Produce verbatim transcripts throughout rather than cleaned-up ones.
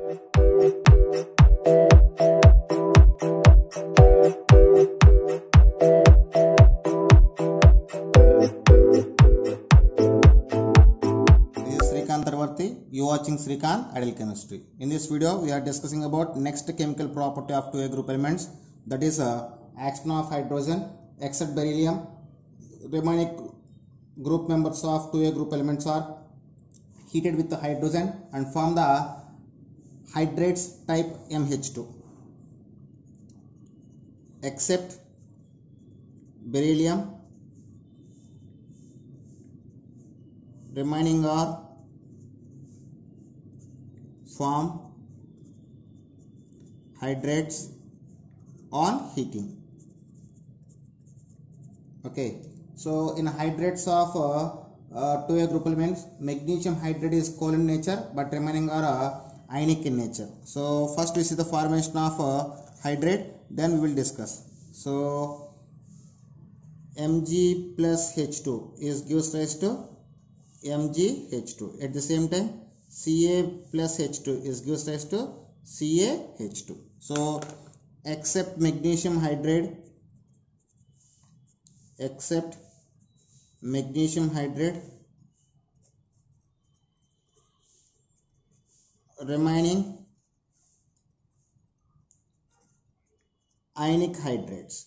You watching Srikanth Ideal Chemistry. In this video, we are discussing about next chemical property of two A group elements, that is uh, action of hydrogen except beryllium. Remaining group members of two A group elements are heated with the hydrogen and form the hydrates type M H two except beryllium. Remaining are form hydrates on heating. Okay, so in hydrates of uh, uh, two A group elements, magnesium hydrate is covalent in nature, but remaining are uh, ionic in nature. So first we see the formation of uh, hydrate, then we will discuss. So Mg plus H two is gives rise to M G H two. At the same time, Ca plus H two is gives rise to C A H two. So except magnesium hydrate, except magnesium hydrate, remaining ionic hydrates.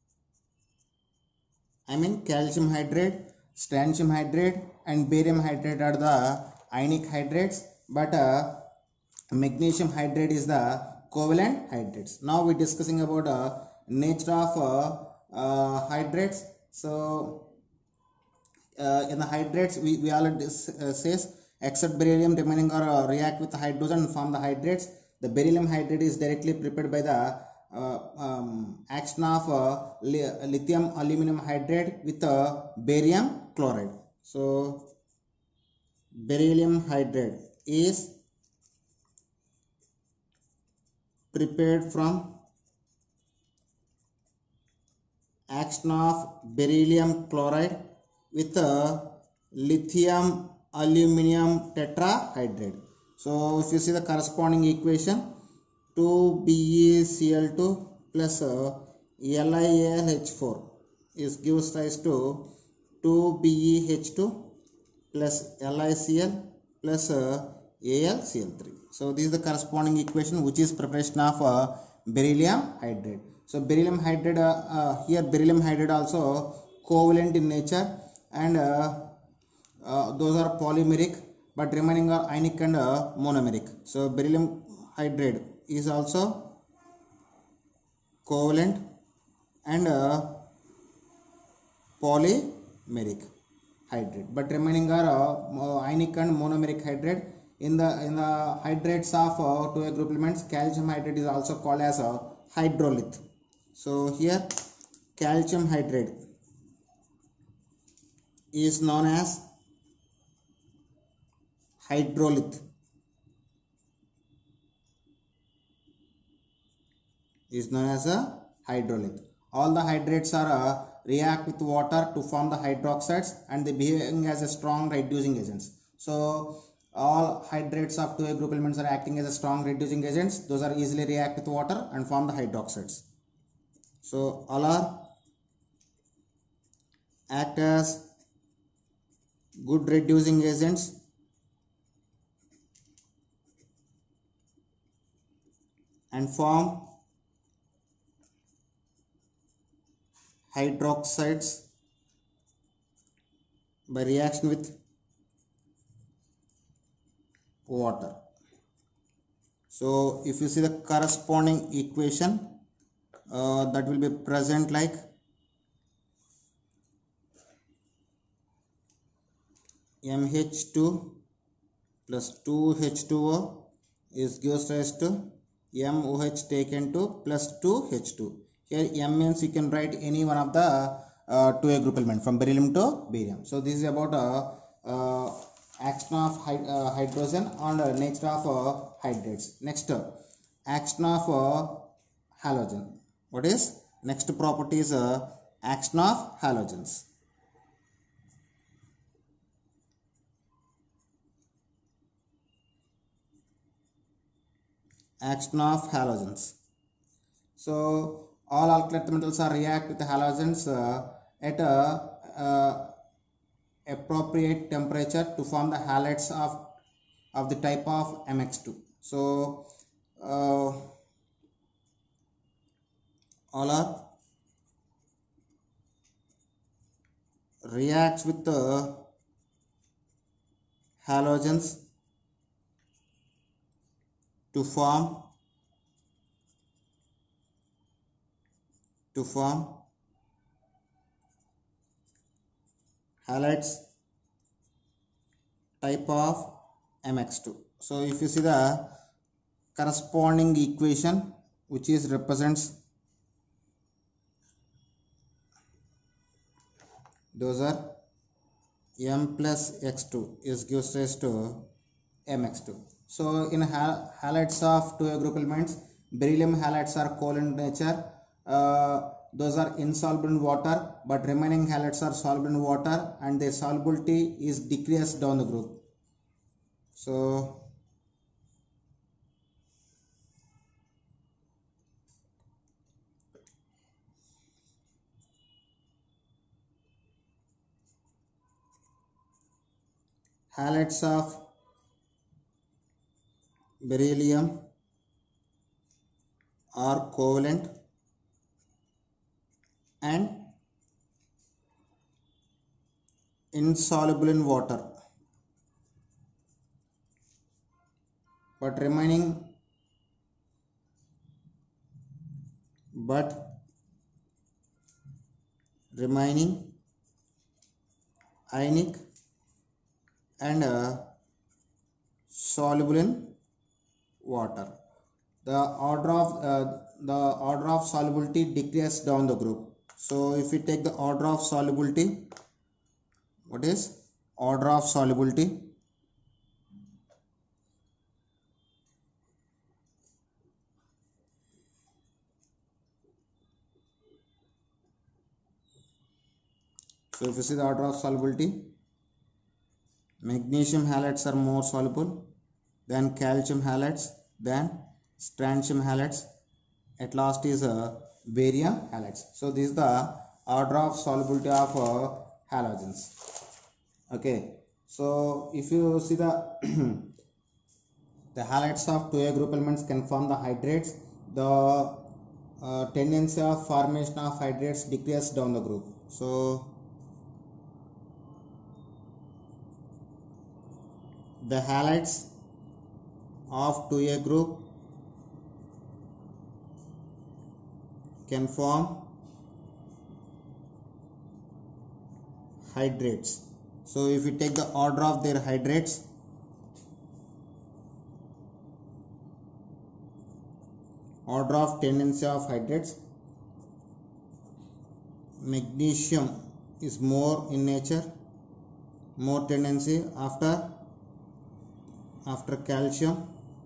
I mean calcium hydrate, strontium hydrate and barium hydrate are the ionic hydrates, but uh, magnesium hydrate is the covalent hydrates. Now we are discussing about uh, nature of uh, uh, hydrates. So uh, in the hydrates we, we already uh, says except beryllium, remaining are uh, react with the hydrogen and form the hydrates. The beryllium hydrate is directly prepared by the uh, um, action of uh, li lithium aluminum hydrate with uh, barium chloride. So beryllium hydrate is prepared from action of beryllium chloride with a lithium aluminum tetrahydrate. So if you see the corresponding equation, two B e C l two plus uh, L i A l H four is gives rise to two B e H two plus LiCl plus uh, A l C l three. So this is the corresponding equation which is preparation of uh, beryllium hydrate. So beryllium hydrate uh, uh, here beryllium hydrate also covalent in nature, and uh, uh, those are polymeric, but remaining are ionic and uh, monomeric. So beryllium hydrate is also covalent and uh, polymeric hydrate, but remaining are uh, ionic and monomeric hydrate. In the in the hydrates of uh, two A group elements, calcium hydrate is also called as a hydrolith. So here calcium hydrate is known as hydrolith. Is known as a hydrolith. All the hydrates are uh, react with water to form the hydroxides, and they behaving as a strong reducing agents. So all hydrates of two A group elements are acting as a strong reducing agents. Those are easily react with water and form the hydroxides. So all are act as good reducing agents and form hydroxides by reaction with water. So if you see the corresponding equation, uh, that will be present like M H two plus two H two O is gives rise to M O H taken to plus two H two. Here M means you can write any one of the uh, two A group element from beryllium to barium. So this is about uh, uh, action of hyd uh, hydrogen on uh, nature of uh, hydrates. Next uh, action of uh, halogen. What is next property is uh, action of halogens. action of halogens. So all alkali earth metals are react with halogens uh, at a uh, appropriate temperature to form the halides of of the type of M X two. So uh, all are reacts with the halogens to form to form halides type of M X two. So if you see the corresponding equation which is represents those are M plus X two is gives rise to M X two. So in hal halides of two A group elements, beryllium halides are covalent in nature. Uh, those are insoluble in water, but remaining halides are soluble in water and their solubility is decreased down the group. So halides of beryllium are covalent and insoluble in water, but remaining but remaining ionic and uh, soluble in water. The order of uh, the order of solubility decreases down the group. So if we take the order of solubility, what is order of solubility? So if you see the order of solubility, magnesium halides are more soluble than calcium halides, than strontium halides. At last is a uh, barium halides. So this is the order of solubility of uh, halogens. Okay. So if you see the the halides of two A group elements can form the hydrates. The uh, tendency of formation of hydrates decreases down the group. So the halides of two A group can form hydrates. So if you take the order of their hydrates, order of tendency of hydrates, magnesium is more in nature, more tendency after after calcium,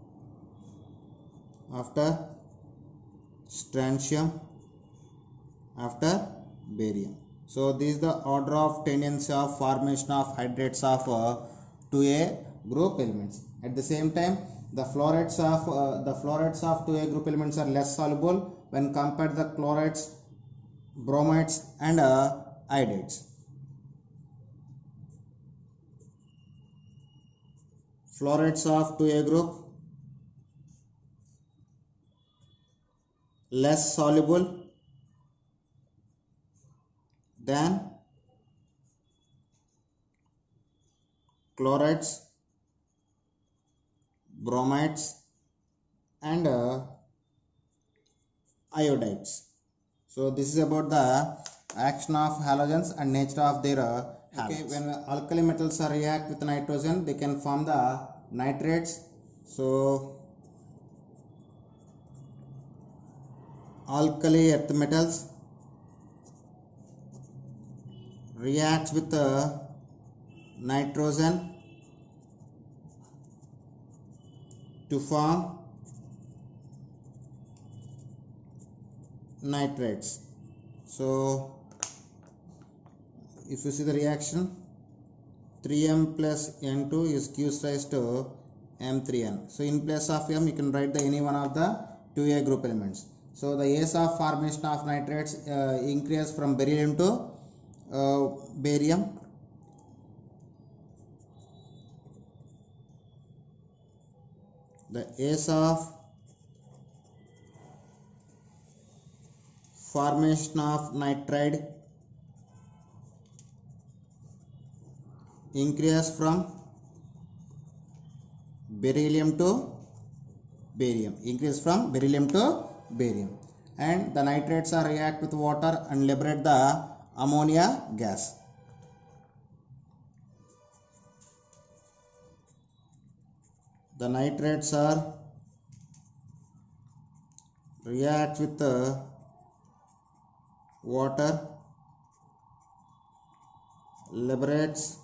after strontium, after barium. So this is the order of tendency of formation of hydrates of uh, two A group elements. At the same time, the fluorides of uh, the fluorides of two A group elements are less soluble when compared to the chlorides, bromides and uh, iodides. Fluorides of two A group less soluble than chlorides, bromides and uh, iodides. So this is about the action of halogens and nature of their uh, okay, when alkali metals are react with nitrogen, they can form the nitrates. So alkali earth metals reacts with the nitrogen to form nitrates. So if you see the reaction, three M plus N two is gives rise to M three N. So in place of M, you can write the any one of the two A group elements. So the A's of formation of nitrates uh, increase from beryllium to uh, barium. The A's of formation of nitride increase from beryllium to barium. Increase from beryllium to barium. And the nitrates are react with water and liberate the ammonia gas. The nitrates are react with the water, liberates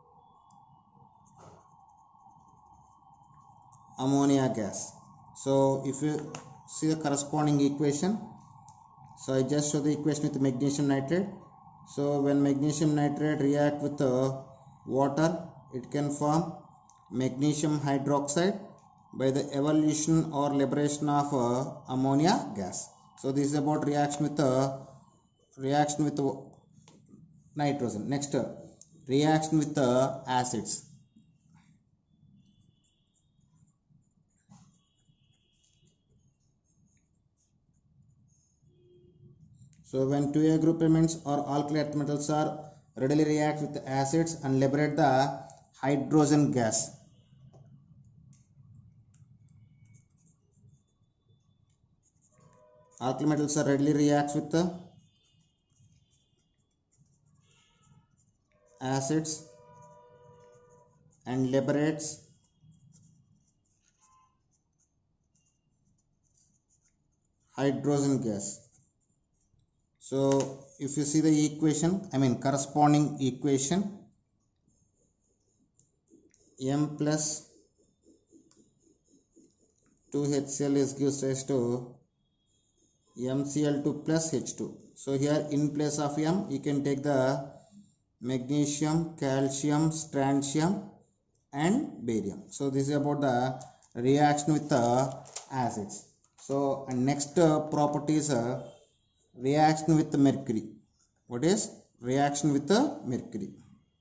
ammonia gas. So if you see the corresponding equation, so I just show the equation with magnesium nitrate. So when magnesium nitrate react with the water, it can form magnesium hydroxide by the evolution or liberation of uh, ammonia gas. So this is about reaction with uh, reaction with uh, nitrogen. Next, uh, reaction with uh, acids. So when two A group elements or alkali earth metals are readily react with acids and liberate the hydrogen gas. Alkali metals are readily reacts with the acids and liberates hydrogen gas. So if you see the equation, I mean corresponding equation, M plus two H C l is gives rise to M C l two plus H two. So here in place of M, you can take the magnesium, calcium, strontium and barium. So this is about the reaction with the acids. So and next uh, property is uh, reaction with the mercury. What is reaction with the mercury?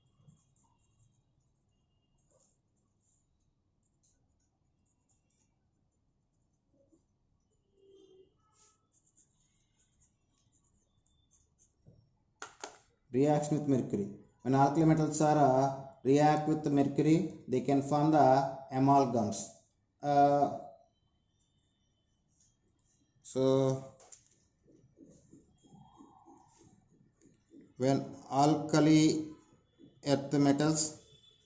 Reaction with mercury. When alkali metals are uh, react with the mercury, they can form the amalgams. Uh, so when alkali earth metals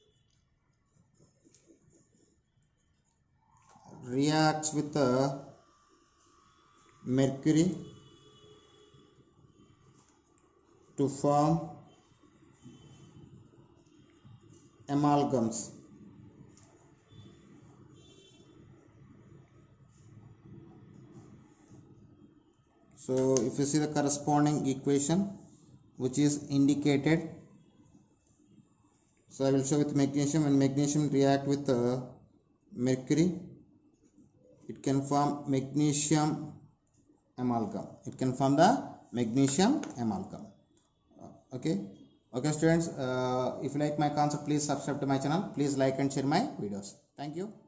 reacts with the mercury to form amalgams. So if you see the corresponding equation which is indicated, so I will show with magnesium. When magnesium react with uh, mercury, it can form magnesium amalgam. It can form the magnesium amalgam. Okay. Okay students, uh, if you like my concept, please subscribe to my channel. Please like and share my videos. Thank you.